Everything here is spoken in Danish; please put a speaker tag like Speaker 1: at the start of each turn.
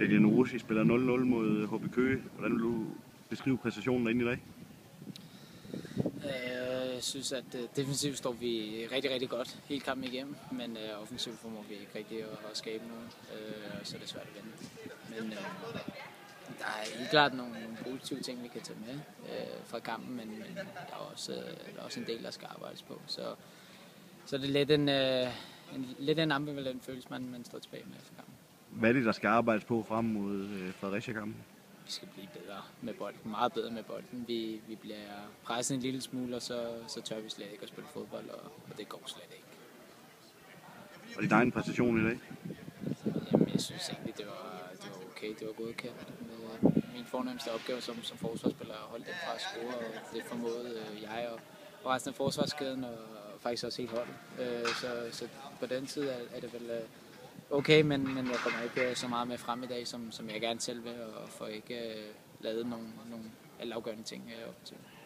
Speaker 1: Daniel Rossi spiller 0-0 mod HB Køge. Hvordan vil du beskrive præstationen derinde i dag?
Speaker 2: Jeg synes, at defensivt står vi rigtig, rigtig godt hele kampen igennem, men offensivt formår vi ikke rigtig at skabe noget, så er det svært at vende. Men der er helt klart nogle positive ting, vi kan tage med fra kampen, men der er også en del, der skal arbejdes på. Så det er lidt en ambivalent følelse, man står tilbage med fra kampen.
Speaker 1: Hvad er det, der skal arbejdes på frem mod Fredericia-kampen?
Speaker 2: Vi skal blive bedre med bolden, meget bedre med bolden. Vi bliver presset en lille smule, og så tør vi slet ikke at spille fodbold, og det går slet ikke.
Speaker 1: Og det er din præstation i dag?
Speaker 2: Jamen, jeg synes egentlig, det var okay. Det var godkendt. Min fornemmeste opgave som forsvarsspiller at holde den fra at score, og det formåede jeg og resten af forsvarskæden, og faktisk også helt holdet. Så på den side er det vel okay, men jeg kommer ikke så meget med frem i dag, som jeg gerne selv vil, og får ikke lavet nogle afgørende ting op til.